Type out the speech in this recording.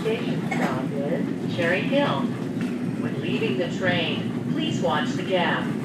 station stop is Cherry Hill. When leaving the train, please watch the gap.